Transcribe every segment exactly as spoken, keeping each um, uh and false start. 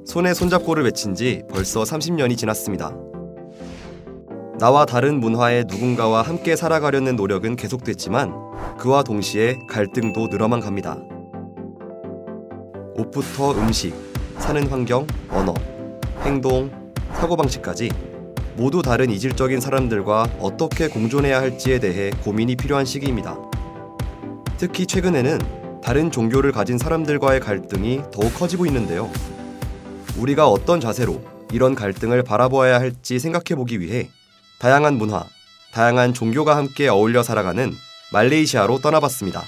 손에 손잡고를 외친 지 벌써 삼십 년이 지났습니다. 나와 다른 문화의 누군가와 함께 살아가려는 노력은 계속됐지만 그와 동시에 갈등도 늘어만 갑니다. 옷부터 음식, 사는 환경, 언어, 행동, 사고방식까지 모두 다른 이질적인 사람들과 어떻게 공존해야 할지에 대해 고민이 필요한 시기입니다. 특히 최근에는 다른 종교를 가진 사람들과의 갈등이 더욱 커지고 있는데요. 우리가 어떤 자세로 이런 갈등을 바라보아야 할지 생각해보기 위해 다양한 문화, 다양한 종교가 함께 어울려 살아가는 말레이시아로 떠나봤습니다.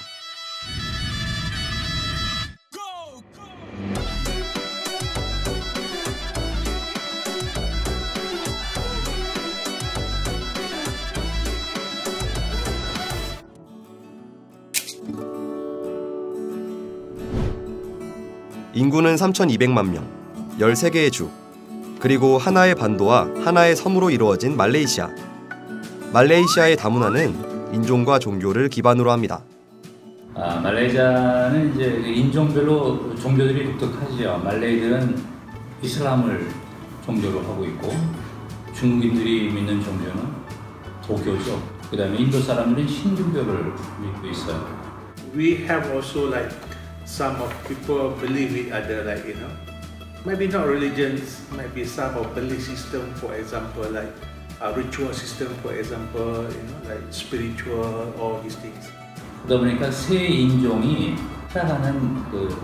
인구는 삼천이백만 명, 열세 개의 주, 그리고 하나의 반도와 하나의 섬으로 이루어진 말레이시아. 말레이시아의 다문화는 인종과 종교를 기반으로 합니다. 아, 말레이시아는 이제 인종별로 종교들이 독특하죠. 말레이들은 이슬람을 종교로 하고 있고, 중국인들이 믿는 종교는 도교죠. 그 다음에 인도 사람들은 힌두교를 믿고 있어요. We have also like some of people believe with other, like, you know, maybe not religions, maybe some of belief system, for example, like a ritual system, for example, you know, like spiritual, all these things. 그러다 보니까 세 인종이 살아가는 그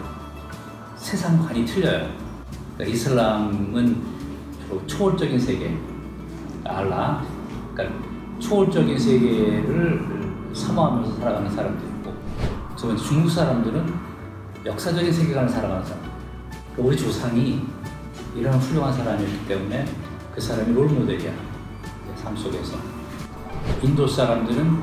세상관이 틀려요. 그러니까 이슬람은 주로 초월적인 세계, 알라, 그러니까 초월적인 세계를 사모하면서 살아가는 사람도 있고, 두 번째 중국 사람들은 역사적인 세계관을 살아가는 사람. 우리 조상이 이런 훌륭한 사람이었기 때문에 그 사람이 롤모델이야, 삶 속에서. 인도 사람들은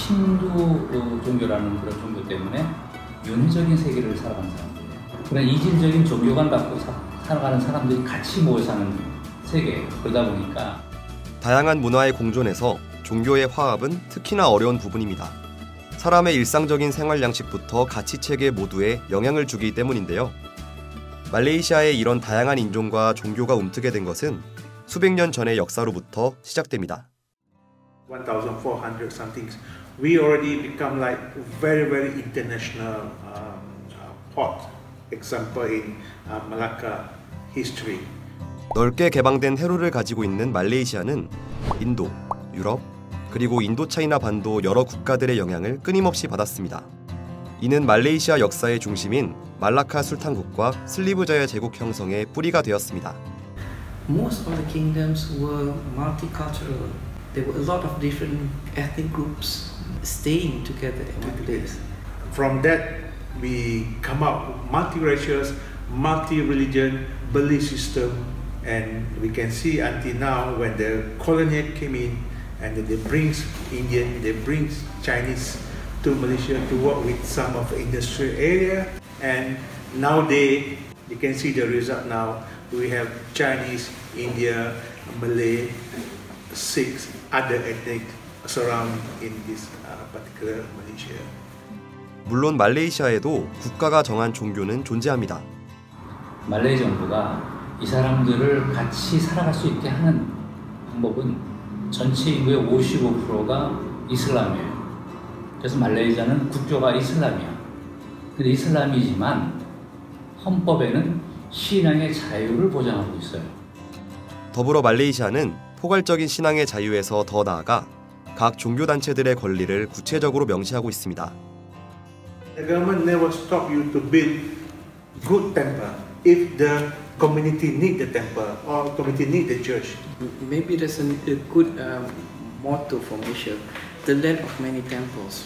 힌두 종교라는 그런 종교 때문에 윤회적인 세계를 살아가는 사람들이에요. 그런 이질적인 종교관 갖고 사, 살아가는 사람들이 같이 모여 사는 세계예요. 그러다 보니까 다양한 문화의 공존에서 종교의 화합은 특히나 어려운 부분입니다. 사람의 일상적인 생활 양식부터 가치체계 모두에 영향을 주기 때문인데요. 말레이시아의 이런 다양한 인종과 종교가 움트게 된 것은 수백 년 전의 역사로부터 시작됩니다. one thousand four hundred something, we already become like very very international uh, uh, port. Example in uh, Malacca history. 넓게 개방된 해로를 가지고 있는 말레이시아는 인도, 유럽, 그리고 인도차이나 반도 여러 국가들의 영향을 끊임없이 받았습니다. 이는 말레이시아 역사의 중심인 말라카 술탄국과 슬리브자야 제국 형성의 뿌리가 되었습니다. Most of the kingdoms were multicultural. There were a lot of different ethnic groups staying together in one place. From that, we come up with multi-racial, multi-religion belief system, and we can see until now when the colonial came in and they bring Indian, they bring Chinese to Malaysia to work with some of the industrial area, and nowadays you can see the result now. We have Chinese, India, Malay, six other ethnic surround in this uh, particular Malaysia. 물론 말레이시아에도 국가가 정한 종교는 존재합니다. 말레이 정부가 이 사람들을 같이 살아갈 수 있게 하는 방법은 전체 인구의 오십오 퍼센트가 이슬람이에요. 그래서 말레이시아는 국교가 이슬람이야. 근데 이슬람이지만 헌법에는 신앙의 자유를 보장하고 있어요. 더불어 말레이시아는 포괄적인 신앙의 자유에서 더 나아가 각 종교단체들의 권리를 구체적으로 명시하고 있습니다. The government never stop you to build good temple if the community need the temple or community need the church. Maybe there's a, a good um, motto for Malaysia, the land of many temples.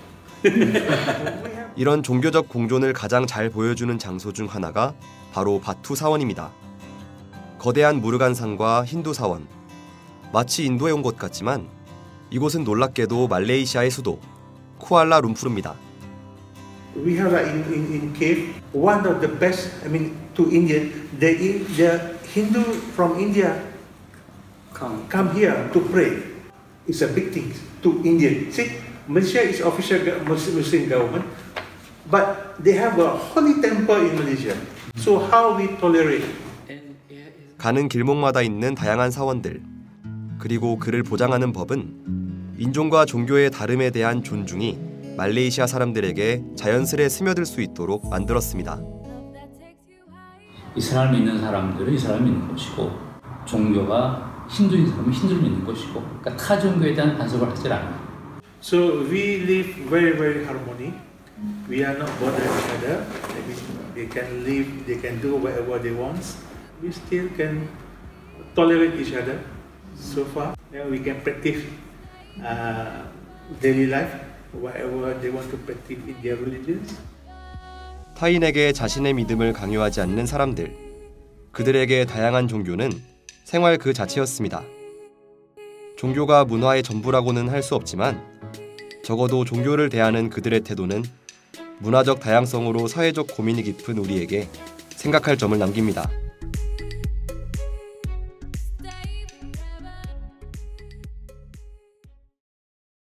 이런 종교적 공존을 가장 잘 보여주는 장소 중 하나가 바로 바투 사원입니다. 거대한 무르간산과 힌두 사원. 마치 인도에 온 것 같지만 이곳은 놀랍게도 말레이시아의 수도 쿠알라룸푸르입니다. We have like in, in, in cave, one of the best, I mean, to Indian, the, the Hindu from India Come. come here to pray. It's a big thing to Indian. See, Malaysia is official Muslim government, but they have a holy temple in Malaysia. So how we tolerate? 가는 길목마다 있는 다양한 사원들, 그리고 그를 보장하는 법은 인종과 종교의 다름에 대한 존중이 말레이시아 사람들에게 자연스레 스며들 수 있도록 만들었습니다. 이슬람을 믿는 사람들은 이슬람을 믿는 것이고 종교가 힌두인 사람은 힌두를 믿는 것이고 그러니까 타 종교에 대한 간섭을 하지 않아요. So we live very, very harmony. We are not bothering each other. They can live, they can do whatever they want. We still can tolerate each other so far. Then we can practice uh, daily life, whatever they want to practice in their religions. 타인에게 자신의 믿음을 강요하지 않는 사람들, 그들에게 다양한 종교는 생활 그 자체였습니다. 종교가 문화의 전부라고는 할 수 없지만 적어도 종교를 대하는 그들의 태도는 문화적 다양성으로 사회적 고민이 깊은 우리에게 생각할 점을 남깁니다.